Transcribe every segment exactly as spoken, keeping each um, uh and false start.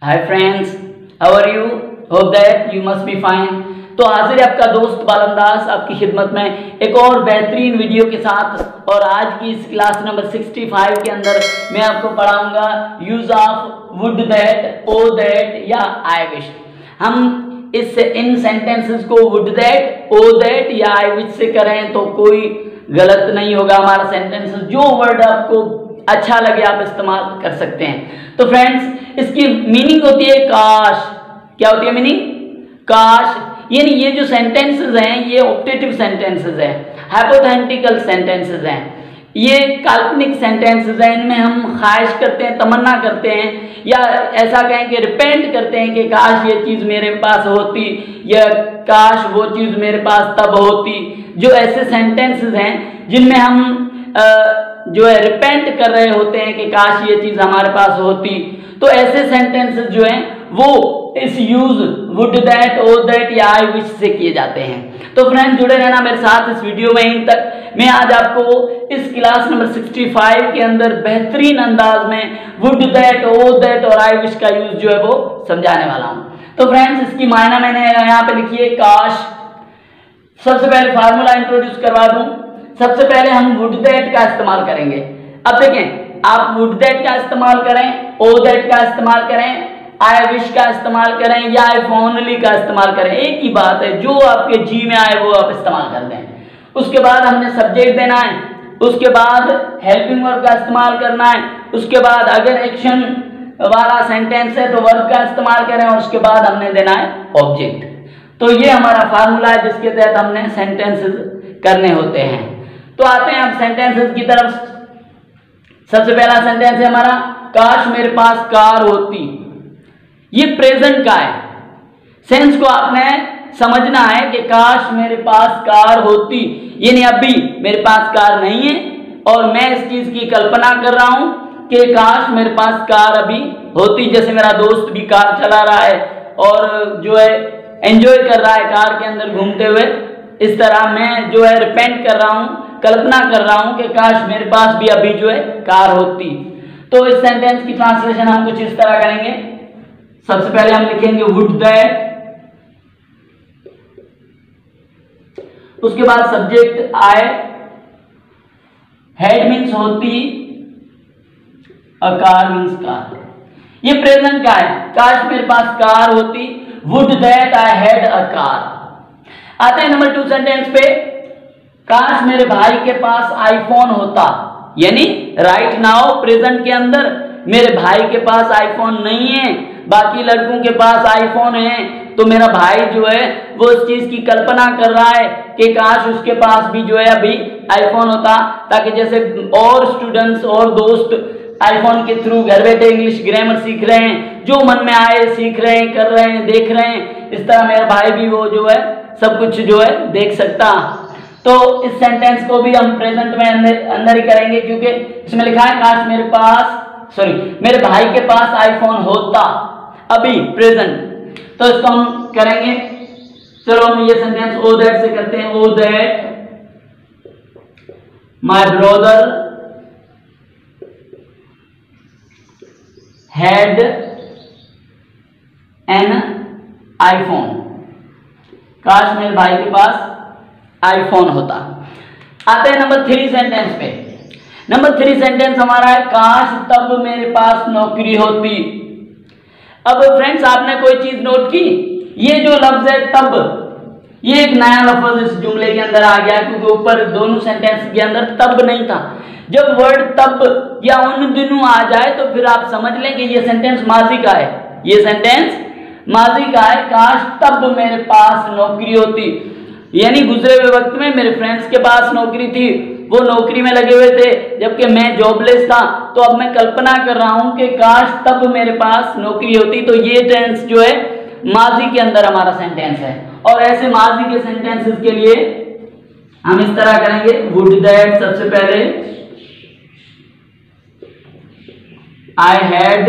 Hi friends, how are you? Hope that you must be fine. तो हाजिर है आपका दोस्त बालंदाज आपकी खिदमत में एक और बेहतरीन वीडियो के साथ। और आज की इस क्लास नंबर पैंसठ के अंदर मैं आपको पढ़ाऊंगा use of would that, o that या आई विश। हम इस इन सेंटेंसेस को वुड दैट, ओ दैट या आई विश से करें तो कोई गलत नहीं होगा हमारा सेंटेंस। जो वर्ड आपको अच्छा लगे आप इस्तेमाल कर सकते हैं। तो फ्रेंड्स, इसकी मीनिंग होती है काश। क्या होती है मीनिंग? काश। यानी ये जो सेंटेंसेस हैं ये ऑप्टेटिव सेंटेंसेस हैं, हाइपोथेटिकल सेंटेंसेस हैं, ये काल्पनिक सेंटेंसेस हैं। इनमें हम ख्वाहिश करते हैं, तमन्ना करते हैं, या ऐसा कहें कि रिपेंट करते हैं कि काश ये चीज़ मेरे पास होती, या काश वो चीज़ मेरे पास तब होती। जो ऐसे सेंटेंसेस हैं जिनमें हम आ, जो है रिपेंट कर रहे होते हैं कि काश ये चीज़ हमारे पास होती, तो ऐसे सेंटेंसेस जो हैं वो इस use would that, o that या आई विश से किए जाते हैं। तो फ्रेंड्स, जुड़े रहना मेरे साथ इस वीडियो में इन तक। मैं आज आपको इस क्लास नंबर पैंसठ के अंदर बेहतरीन अंदाज में वुड दैट, ओ दैट और आई विश का यूज जो है वो समझाने वाला हूं। तो फ्रेंड्स, इसकी मायना मैंने यहाँ पे लिखी है काश। सबसे पहले फार्मूला इंट्रोड्यूस करवा दूं। सबसे पहले हम वुड दैट का इस्तेमाल करेंगे। अब देखें, आप वुड दैट का इस्तेमाल करें, ओ दैट का इस्तेमाल करें, आई विश का इस्तेमाल करें या इफ ओनली का इस्तेमाल करें, एक ही बात है। जो आपके जी में आए वो आप इस्तेमाल कर दें। उसके बाद हमने सब्जेक्ट देना है, उसके बाद हेल्पिंग वर्ब का इस्तेमाल करना है, उसके बाद अगर एक्शन वाला सेंटेंस है तो वर्ब का इस्तेमाल करें, और उसके बाद हमने देना है ऑब्जेक्ट। तो ये हमारा फार्मूला है जिसके तहत हमने सेंटेंसेस करने होते हैं। तो आते हैं अब सेंटेंसेस की तरफ। सबसे पहला सेंटेंस है हमारा, काश मेरे पास कार होती। ये प्रेजेंट का है। सेंस को आपने समझना है कि काश मेरे पास कार होती, यानी अभी मेरे पास कार नहीं है और मैं इस चीज की कल्पना कर रहा हूं कि काश मेरे पास कार अभी होती। जैसे मेरा दोस्त भी कार चला रहा है और जो है एंजॉय कर रहा है कार के अंदर घूमते हुए, इस तरह मैं जो है रिपेंट कर रहा हूं, कल्पना कर रहा हूं कि काश मेरे पास भी अभी जो है कार होती। तो इस सेंटेंस की ट्रांसलेशन हम कुछ इस तरह करेंगे। सबसे पहले हम लिखेंगे वुड दैट, उसके बाद सब्जेक्ट आई, हेड मीन्स होती, अ कार मीन्स कार। ये प्रेजेंट का है, काश मेरे पास कार होती, would that I had a car. आते हैं नंबर टू सेंटेंस पे, काश मेरे भाई के पास आईफोन होता। यानी राइट नाउ प्रेजेंट के अंदर मेरे भाई के पास आईफोन नहीं है, बाकी लड़कों के पास आईफोन है, तो मेरा भाई जो है वो इस चीज की कल्पना कर रहा है कि काश उसके पास भी जो है अभी आईफोन होता, ताकि जैसे और स्टूडेंट्स और दोस्त आईफोन के थ्रू घर बैठे इंग्लिश ग्रामर सीख रहे हैं, जो मन में आए सीख रहे हैं, कर रहे हैं, देख रहे हैं, इस तरह मेरा भाई भी वो जो है सब कुछ जो है देख सकता। तो इस सेंटेंस को भी हम प्रेजेंट में अंदर अंदर ही करेंगे, क्योंकि इसमें लिखा है काश मेरे पास सॉरी मेरे भाई के पास आईफोन होता, अभी प्रेजेंट। तो इसको हम करेंगे। चलो हम ये सेंटेंस ओ दैट से करते हैं। O that my brother had an iPhone. काश मेरे भाई के पास आईफोन होता। आते हैं नंबर थ्री सेंटेंस पे। नंबर थ्री सेंटेंस हमारा है, काश तब मेरे पास नौकरी होती। अब फ्रेंड्स, आपने कोई चीज नोट की, ये जो लफ्ज है तब, ये एक नया लफ्ज इस जुमले के अंदर आ गया, क्योंकि ऊपर दोनों सेंटेंस के अंदर तब नहीं था। जब वर्ड तब या उन दिनों आ जाए तो फिर आप समझ लें कि ये सेंटेंस माजी का है। ये सेंटेंस माजी का है, काश तब मेरे पास नौकरी होती, यानी गुजरे हुए वक्त में मेरे फ्रेंड्स के पास नौकरी थी, वो नौकरी में लगे हुए थे, जबकि मैं जॉबलेस था। तो अब मैं कल्पना कर रहा हूं कि काश तब मेरे पास नौकरी होती। तो ये टेंस जो है माजी के अंदर हमारा सेंटेंस है। और ऐसे माजी के सेंटेंसेस के लिए हम इस तरह करेंगे, वुड दैट सबसे पहले आई हैड,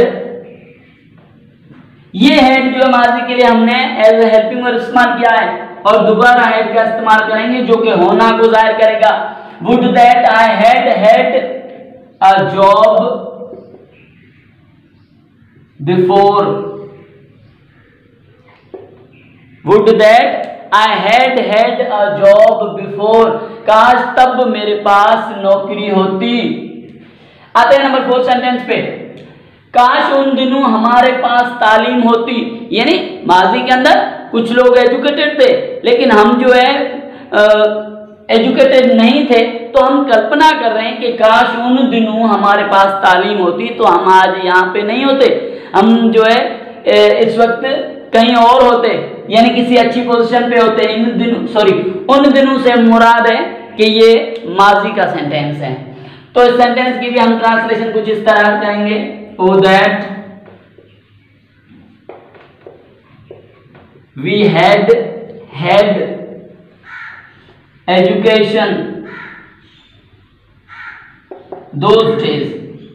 ये हैड जो है माजी के लिए हमने एज ए हेल्पिंग वर्ब इस्तेमाल किया है, और दोबारा हैड का इस्तेमाल करेंगे जो कि होना को जाहिर करेगा। Would that I had had a job before would that I had had a job before, काश तब मेरे पास नौकरी होती। आते हैं नंबर फोर सेंटेंस पे, काश उन दिनों हमारे पास तालीम होती, यानी माजी के अंदर कुछ लोग एजुकेटेड थे लेकिन हम जो है एजुकेटेड नहीं थे, तो हम कल्पना कर रहे हैं कि काश उन दिनों हमारे पास तालीम होती तो हम आज यहाँ पे नहीं होते, हम जो है इस वक्त कहीं और होते, यानी किसी अच्छी पोजीशन पे होते। इन दिनों सॉरी उन दिनों से मुराद है कि ये माजी का सेंटेंस है। तो इस सेंटेंस की भी हम ट्रांसलेशन कुछ इस तरह करेंगे, o that we had had education those days.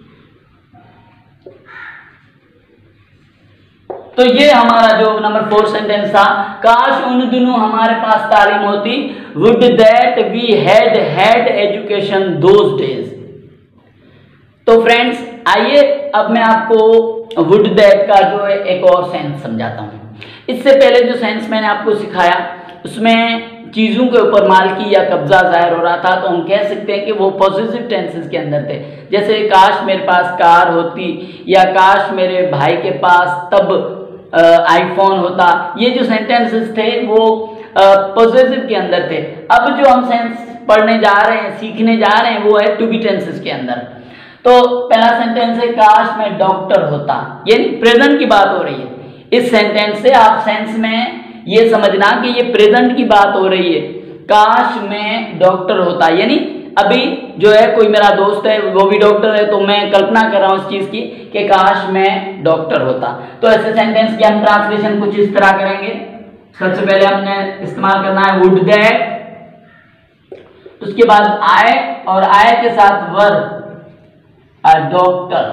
तो ये हमारा जो नंबर फोर सेंटेंस था, काश उन दिनों हमारे पास तालीम होती, would that we had had education those days. तो फ्रेंड्स आइए अब मैं आपको वुड दैट का जो है एक और सेंस समझाता हूं। इससे पहले जो सेंस मैंने आपको सिखाया उसमें चीजों के ऊपर मालकी या कब्जा जाहिर हो रहा था, तो हम कह सकते हैं कि वो पॉजिटिव टेंसेस के अंदर थे। जैसे काश मेरे पास कार होती, या काश मेरे भाई के पास तब आईफोन होता। ये जो सेंटेंसेस थे वो पॉजिटिव के अंदर थे। अब जो हम सेंस पढ़ने जा रहे हैं, सीखने जा रहे हैं, वो है टू बी टेंसेस के अंदर। तो पहला सेंटेंस है काश मैं डॉक्टर होता, यानी प्रेजेंट की बात हो रही है। इस सेंटेंस से आप सेंस में ये समझना कि ये प्रेजेंट की बात हो रही है। काश मैं डॉक्टर होता, यानी अभी जो है कोई मेरा दोस्त है वो भी डॉक्टर है, तो मैं कल्पना कर रहा हूं इस चीज की कि काश मैं डॉक्टर होता। तो ऐसे सेंटेंस की हम ट्रांसलेशन कुछ इस तरह करेंगे। सबसे पहले हमने इस्तेमाल करना है वुड दैट, उसके बाद आए और आए के साथ वर अ डॉक्टर।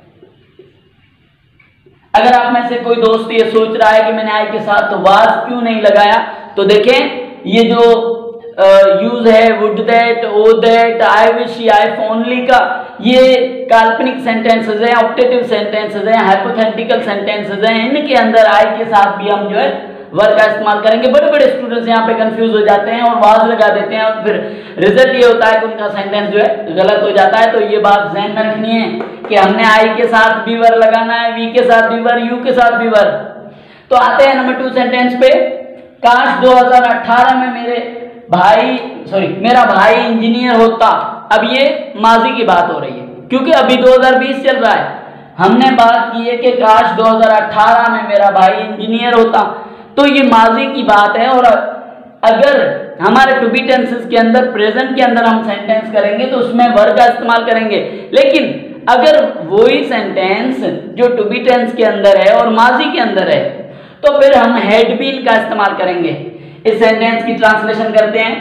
अगर आप में से कोई दोस्त ये सोच रहा है कि मैंने आई के साथ वाज क्यों नहीं लगाया, तो देखें ये जो यूज uh, है would that, o that, I wish, I only का, ये काल्पनिक सेंटेंसेस हैं, ऑप्टेटिव सेंटेंसेस हैं, हाइपोथेटिकल सेंटेंसेस हैं। इनके अंदर आई के साथ भी हम जो है वर का इस्तेमाल करेंगे। बड़े बड़े स्टूडेंट्स यहाँ पे कंफ्यूज हो जाते हैं और वाज लगा देते हैं और फिर रिजल्ट ये होता है कि उनका सेंटेंस जो है गलत हो जाता है। तो ये बात ध्यान में रखनी है कि हमने आई के साथ भी वर लगाना है, वी के साथ भी वर, यू के साथ भी वर। तो आते हैं नंबर टू सेंटेंस पे, काश दो हज़ार अठारह में मेरे भाई सॉरी मेरा भाई इंजीनियर होता। अब ये माजी की बात हो रही है क्योंकि अभी दो हज़ार बीस चल रहा है। हमने बात की है कि काश दो हज़ार अठारह में मेरा भाई इंजीनियर होता, तो ये माजी की बात है। और अगर हमारे टू बी टेंसेस के अंदर प्रेजेंट के अंदर हम सेंटेंस करेंगे तो उसमें वर का इस्तेमाल करेंगे। लेकिन अगर वही सेंटेंस जो टू बी टेंस के अंदर है और माजी के अंदर है तो फिर हम हैड बीन का इस्तेमाल करेंगे। इस सेंटेंस की ट्रांसलेशन करते हैं,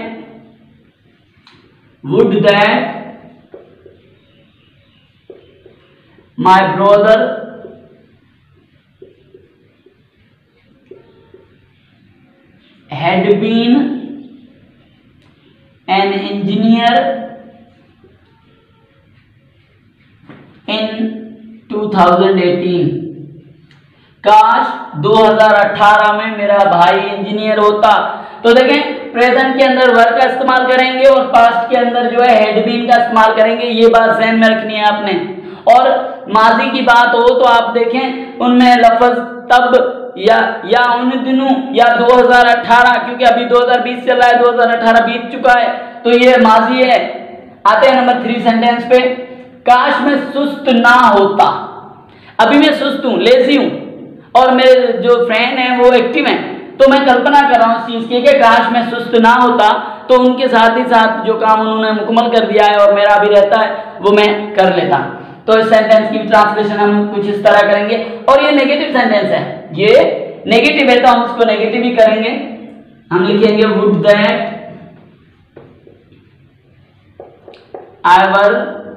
would that my brother had been an engineer in two thousand eighteen. काश दो हज़ार अठारह में मेरा भाई इंजीनियर होता। तो देखें प्रेजेंट के अंदर वर्ब का इस्तेमाल करेंगे और पास्ट के अंदर जो है हैड बीन का इस्तेमाल करेंगे। ये बात ध्यान में रखनी है आपने। और माजी की बात हो तो आप देखें उनमें लफ्ज तब या या उन दिनों या दो हज़ार अठारह, क्योंकि अभी दो हज़ार बीस चल रहा है, दो हज़ार अठारह बीत चुका है, तो ये माजी है। आते हैं नंबर थ्री सेंटेंस पे, काश मैं सुस्त ना होता। अभी मैं सुस्त हूं, लेजी हूं और मेरे जो फ्रेंड हैं वो एक्टिव हैं, तो मैं कल्पना कर रहा हूं इस चीज की कि काश मैं सुस्त ना होता तो उनके साथ ही साथ जो काम उन्होंने मुकम्मल कर दिया है और मेरा भी रहता है वो मैं कर लेता। तो इस सेंटेंस की ट्रांसलेशन हम कुछ इस तरह करेंगे। और ये नेगेटिव सेंटेंस है, ये नेगेटिव है तो हम इसको नेगेटिव ही करेंगे। हम लिखेंगे would that I were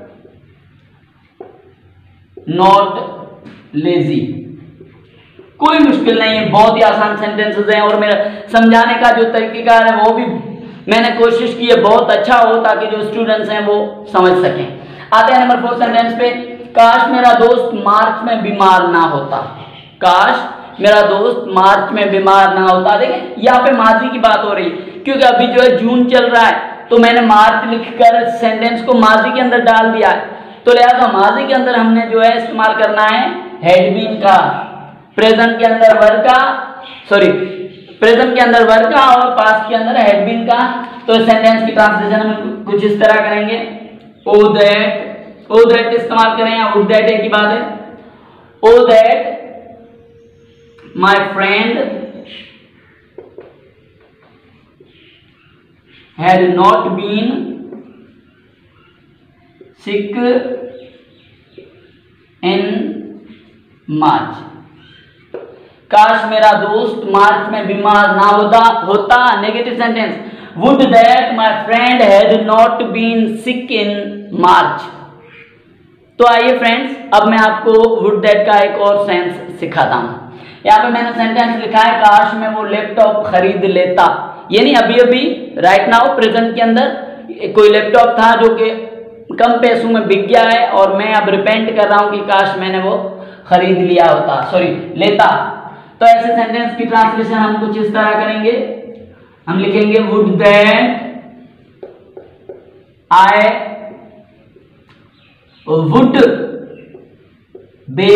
not lazy. कोई मुश्किल नहीं है, बहुत ही आसान सेंटेंसेस हैं और मेरा समझाने का जो तरीकेकार है वो भी मैंने कोशिश की है बहुत अच्छा हो ताकि जो स्टूडेंट्स हैं वो समझ सकें। आते हैं नंबर फोर सेंटेंस पे, काश मेरा दोस्त मार्च में बीमार ना होता। काश मेरा दोस्त मार्च में बीमार ना होता। देखें यहाँ पे माजी की बात हो रही है, क्योंकि अभी जो है जून चल रहा है, तो मैंने मार्च लिखकर सेंटेंस को माजी के अंदर डाल दिया है। तो लिहाजा माजी के अंदर हमने जो है इस्तेमाल करना है हैड बीन का, प्रेजेंट के अंदर वर का, सॉरी प्रेजेंट के अंदर वर का और पास्ट के अंदर हैड बीन का। तो सेंटेंस की ट्रांसलेशन हम कुछ इस तरह करेंगे, ओ दैट, ओ दैट इस्तेमाल करें या वुड दैट एक ही बात है। O that my friend had not been sick in March. काश मेरा दोस्त मार्च में बीमार ना होता होता negative sentence, would that my friend had not been sick in March. तो आइए फ्रेंड्स, अब मैं आपको वुड दैट का एक और सेंस सिखाता हूं। यहाँ पे मैंने सेंटेंस लिखा है, काश मैं वो लैपटॉप खरीद लेता, यानी अभी अभी राइट नाउ प्रेजेंट के अंदर कोई लैपटॉप था जो कि कम पैसों में बिक गया है और मैं अब रिपेंट कर रहा हूं कि काश मैंने वो खरीद लिया होता, सॉरी लेता। तो ऐसे सेंटेंस की ट्रांसलेशन हम कुछ इस तरह करेंगे, हम लिखेंगे would that I would buy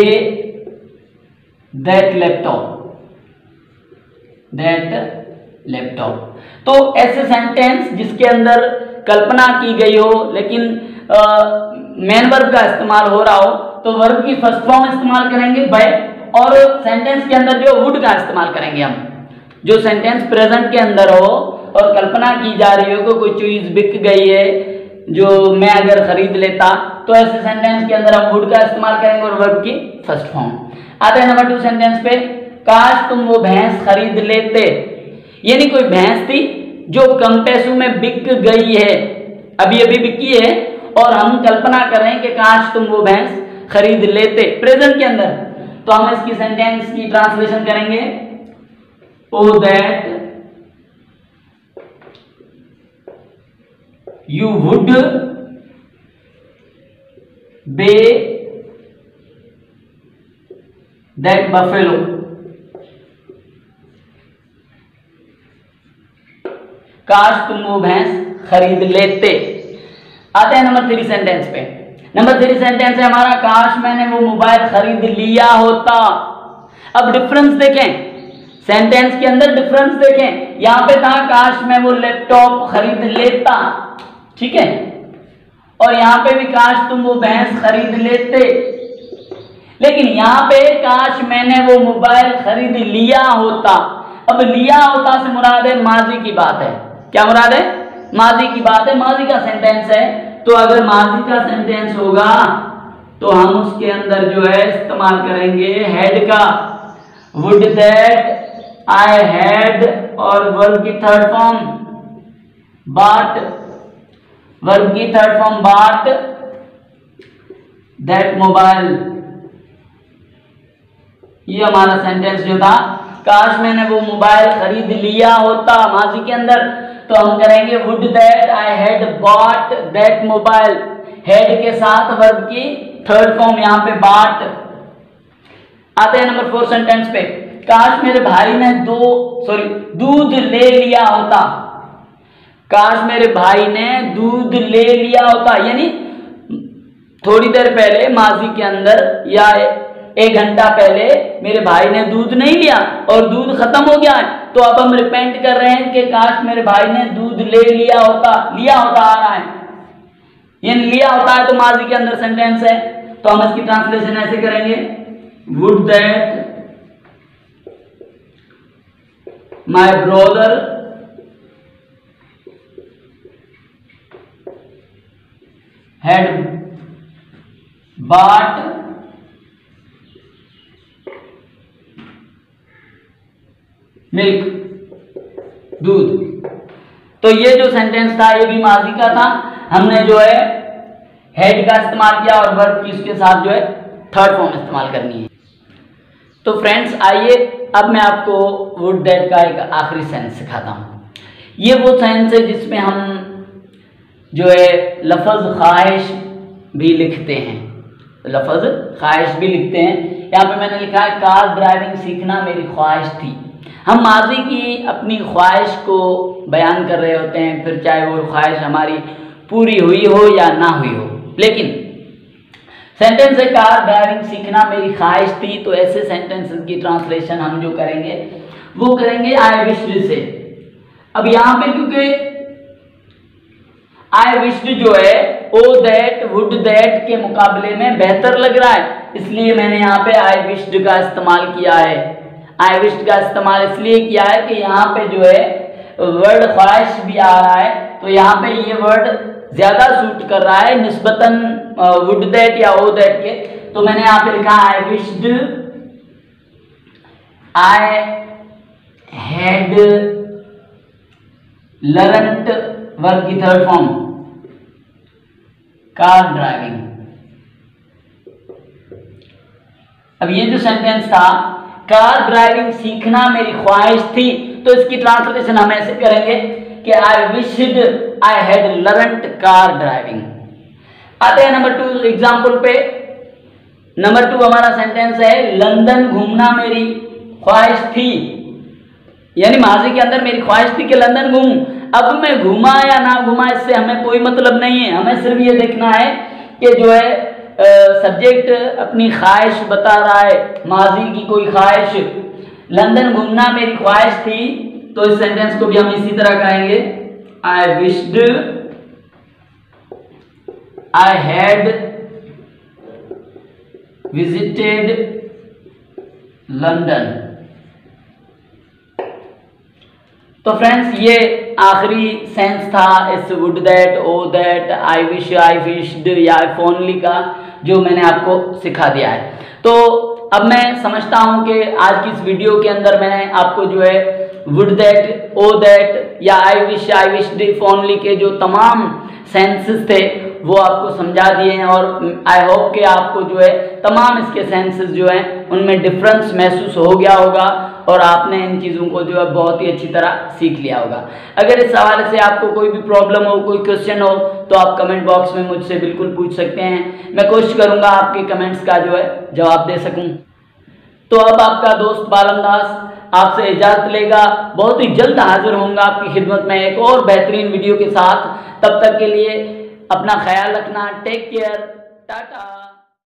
that laptop, that laptop. तो ऐसे सेंटेंस जिसके अंदर कल्पना की गई हो लेकिन मेन वर्ब का इस्तेमाल हो रहा हो, तो वर्ब की फर्स्ट फॉर्म इस्तेमाल करेंगे बाय, और सेंटेंस के अंदर जो वुड का इस्तेमाल करेंगे हम। जो सेंटेंस प्रेजेंट के अंदर हो और कल्पना की जा रही हो कि कोई चीज बिक गई है जो मैं अगर खरीद लेता, तो ऐसे सेंटेंस के अंदर हम वुड का इस्तेमाल करेंगे और वर्ब की फर्स्ट फॉर्म। आते हैं नंबर टू सेंटेंस पे, काश तुम वो भैंस खरीद लेते, यानी कोई भैंस थी जो कम पैसों में बिक गई है, अभी अभी बिकी है, और हम कल्पना कर रहे हैं कि काश तुम वो भैंस खरीद लेते प्रेजेंट के अंदर। तो हम इसकी सेंटेंस की ट्रांसलेशन करेंगे, o that you would buy that buffalo. काश तुम वो भैंस खरीद लेते। आते हैं नंबर थ्री सेंटेंस पे। नंबर थ्री सेंटेंस है हमारा, काश मैंने वो मोबाइल खरीद लिया होता। अब डिफरेंस देखें, सेंटेंस के अंदर डिफरेंस देखें, यहां पे था काश मैं वो लैपटॉप खरीद लेता, ठीक है, और यहां पे भी काश तुम वो भैंस खरीद लेते, लेकिन यहां पे काश मैंने वो मोबाइल खरीद लिया होता। अब लिया होता से मुराद है माजी की बात है। क्या मुराद है? माजी की बात है, माजी का सेंटेंस है। तो अगर माजी का सेंटेंस होगा तो हम उसके अंदर जो है इस्तेमाल करेंगे हैड का, वुड दैट आई हैड, और वर्ब की थर्ड फॉर्म बट, वर्ब की third form bought that mobile. ये हमारा सेंटेंस जो था, काश मैंने वो मोबाइल खरीद लिया होता माजी के अंदर, तो हम करेंगे would that I had bought that mobile, had के साथ वर्ब की थर्ड फॉर्म यहां पे बॉट। आते हैं नंबर फोर सेंटेंस पे, काश मेरे भाई ने दो सॉरी दूध ले लिया होता। काश मेरे भाई ने दूध ले लिया होता, यानी थोड़ी देर पहले माजी के अंदर या एक घंटा पहले मेरे भाई ने दूध नहीं लिया और दूध खत्म हो गया है, तो अब हम रिपेंट कर रहे हैं कि काश मेरे भाई ने दूध ले लिया होता। लिया होता आ रहा है, यानी लिया होता है तो माजी के अंदर सेंटेंस है, तो हम इसकी ट्रांसलेशन ऐसे करेंगे, would that my brother had bought milk, दूध। तो ये जो सेंटेंस था ये भी माजी का था, हमने जो है हेड का इस्तेमाल किया और वर्ब की उसके साथ जो है थर्ड फॉर्म इस्तेमाल करनी है। तो फ्रेंड्स आइए अब मैं आपको वुड दैट का एक आखिरी सेंस सिखाता हूँ। ये वो सेंस है जिसमें हम जो है लफ्ज़ ख्वाहिश भी लिखते हैं, लफ्ज़ ख्वाहिश भी लिखते हैं। यहाँ पे मैंने लिखा है कार ड्राइविंग सीखना मेरी ख्वाहिश थी। हम माजी की अपनी ख्वाहिश को बयान कर रहे होते हैं, फिर चाहे वो ख्वाहिश हमारी पूरी हुई हो या ना हुई हो। लेकिन सेंटेंस है कार ड्राइविंग सीखना मेरी ख्वाहिश थी, तो ऐसे सेंटेंसेस की ट्रांसलेशन हम जो करेंगे वो करेंगे आई विश्ड से। अब यहाँ पे क्योंकि आई विश्ड जो है ओ दैट वुड दैट के मुकाबले में बेहतर लग रहा है, इसलिए मैंने यहाँ पे आई विश्ड का इस्तेमाल किया है। आई विश्ड का इस्तेमाल इसलिए किया है कि यहाँ पे जो है वर्ड ख्वाहिश भी आ रहा है, तो यहाँ पे ये वर्ड ज्यादा सूट कर रहा है निस्बतन वुड दैट या ओ दैट के। तो मैंने यहाँ पे लिखा I wished I had learned verb की थर्ड फॉर्म कार ड्राइविंग। अब ये जो सेंटेंस था कार ड्राइविंग सीखना मेरी ख्वाहिश थी, तो इसकी ट्रांसलेशन हम ऐसे करेंगे कि I wished I had learned car driving. आते हैं नंबर टू एग्जाम्पल पे। नंबर टू हमारा सेंटेंस है लंदन घूमना मेरी ख्वाहिश थी, यानी माजी के अंदर मेरी ख्वाहिश थी कि लंदन घूमूं। अब मैं घूमा या ना घूमा इससे हमें कोई मतलब नहीं है, हमें सिर्फ ये देखना है कि जो है सब्जेक्ट अपनी ख्वाहिश बता रहा है, माजी की कोई ख्वाहिश। लंदन घूमना मेरी ख्वाहिश थी, तो इस सेंटेंस को भी हम इसी तरह कहेंगे I wished I had visited London. तो फ्रेंड्स ये आखिरी सेंस था इस would that o that I wish I wished या इफ ओनली का, जो मैंने आपको सिखा दिया है। तो अब मैं समझता हूं कि आज की इस वीडियो के अंदर मैंने आपको जो है वुड दैट ओ दैट या I wish I wished if only के जो तमाम सेंसेस थे वो आपको समझा दिए हैं, और आई होप कि आपको जो है तमाम इसके सेंसेस जो हैं उनमें डिफरेंस महसूस हो गया होगा और आपने इन चीज़ों को जो है बहुत ही अच्छी तरह सीख लिया होगा। अगर इस हवाले से आपको कोई भी प्रॉब्लम हो, कोई क्वेश्चन हो, तो आप कमेंट बॉक्स में मुझसे बिल्कुल पूछ सकते हैं। मैं कोशिश करूंगा आपके कमेंट्स का जो है जवाब दे सकूं। तो अब आपका दोस्त बालमदास आपसे इजाजत लेगा, बहुत ही जल्द हाजिर होऊंगा आपकी खिदमत में एक और बेहतरीन वीडियो के साथ। तब तक के लिए अपना ख्याल रखना, टेक केयर, टाटा।